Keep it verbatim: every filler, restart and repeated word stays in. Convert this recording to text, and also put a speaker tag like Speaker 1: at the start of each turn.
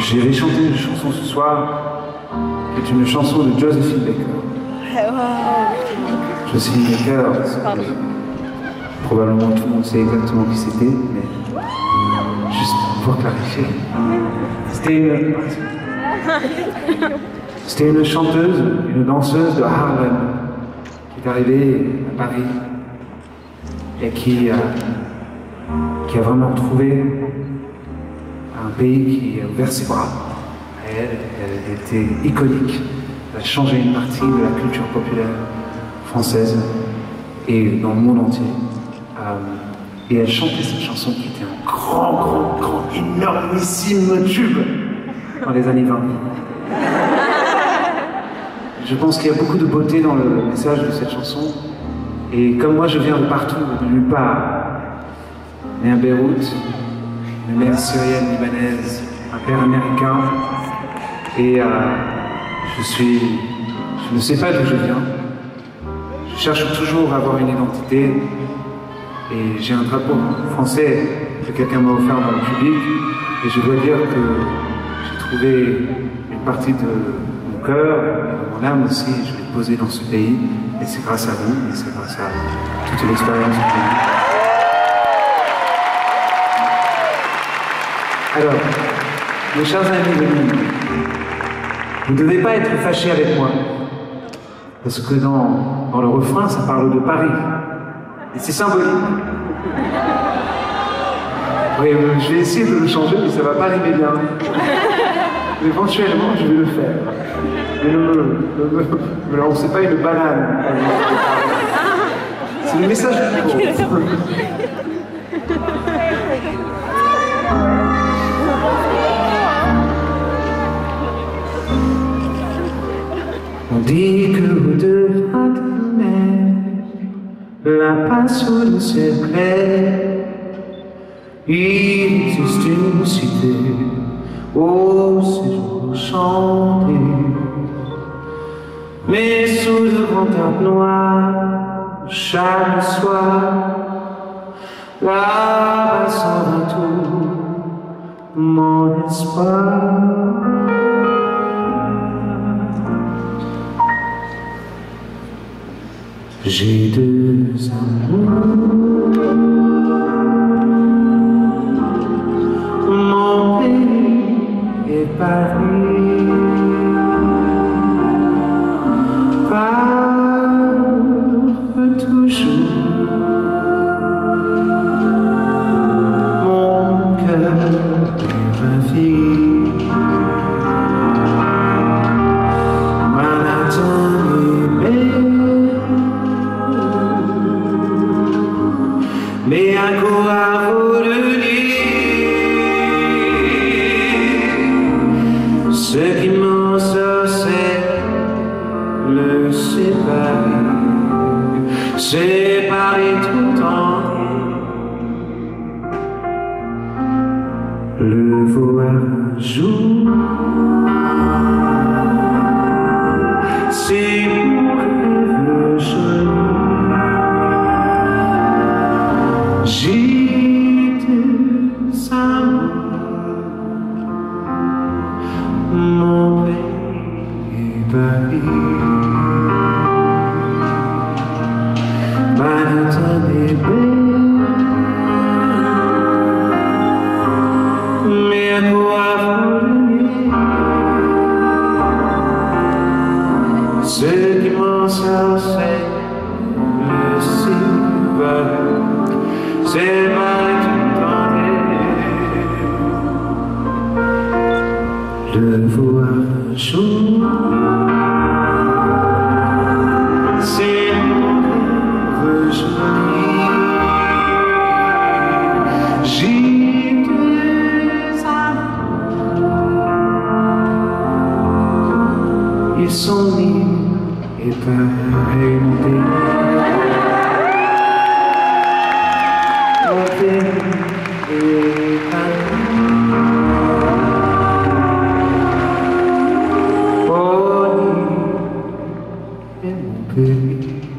Speaker 1: Je vais chanter une chanson ce soir, qui est une chanson de Josephine Baker. Josephine Baker, probablement tout le monde sait exactement qui c'était, mais juste pour clarifier. C'était une... C'était une chanteuse, une danseuse de Harlem, qui est arrivée à Paris et qui a, qui a vraiment trouvé un pays qui a ouvert ses bras. Elle, elle était iconique. Elle a changé une partie de la culture populaire française et dans le monde entier. Euh, et elle chantait cette chanson qui était un grand, grand, grand, énormissime tube dans les années vingt. Je pense qu'il y a beaucoup de beauté dans le message de cette chanson. Et comme moi, je viens de partout, de nulle part, né à Beyrouth, une mère syrienne, libanaise, un père américain, et euh, je suis... je ne sais pas d'où je viens. Je cherche toujours à avoir une identité, et j'ai un drapeau français que quelqu'un m'a offert dans le public, et je dois dire que j'ai trouvé une partie de mon cœur, et de mon âme aussi, je l'ai posé dans ce pays, et c'est grâce à vous, et c'est grâce à toute l'expérience du pays. Alors, mes chers amis de Nîmes, vous ne devez pas être fâchés avec moi, parce que dans, dans le refrain, ça parle de Paris, et c'est symbolique. Oui, je vais essayer de le changer, mais ça ne va pas arriver bien. Mais éventuellement, je vais le faire. Mais ne me, ne me, me lancez pas une banane. C'est le message du micro. On dit que vous deux la passe sous le ciel clair. Il existe une cité au séjour chanté, mais sous de grands arbres noirs, chaque soir, là-bas s'en va tout mon espoir. J'ai deux amours, mon pays et Paris. Parle toujours, mon cœur est ravi. Mais un coup à vous de dire, ce qui m'en sorcelle, le séparer, séparer tout entier, le voir un jour, c'est mon rêve joli. J'ai deux amours, mon pays et Paris. Manhattan est belle, mais à quoi voler? Ce qui m'en sorcelle, le séparer. C'est mal tout tenter, le voir un jour, c'est mon rêve joli. J'ai deux amours, ils sont libres et pareils mon pays. Oh, mon pays.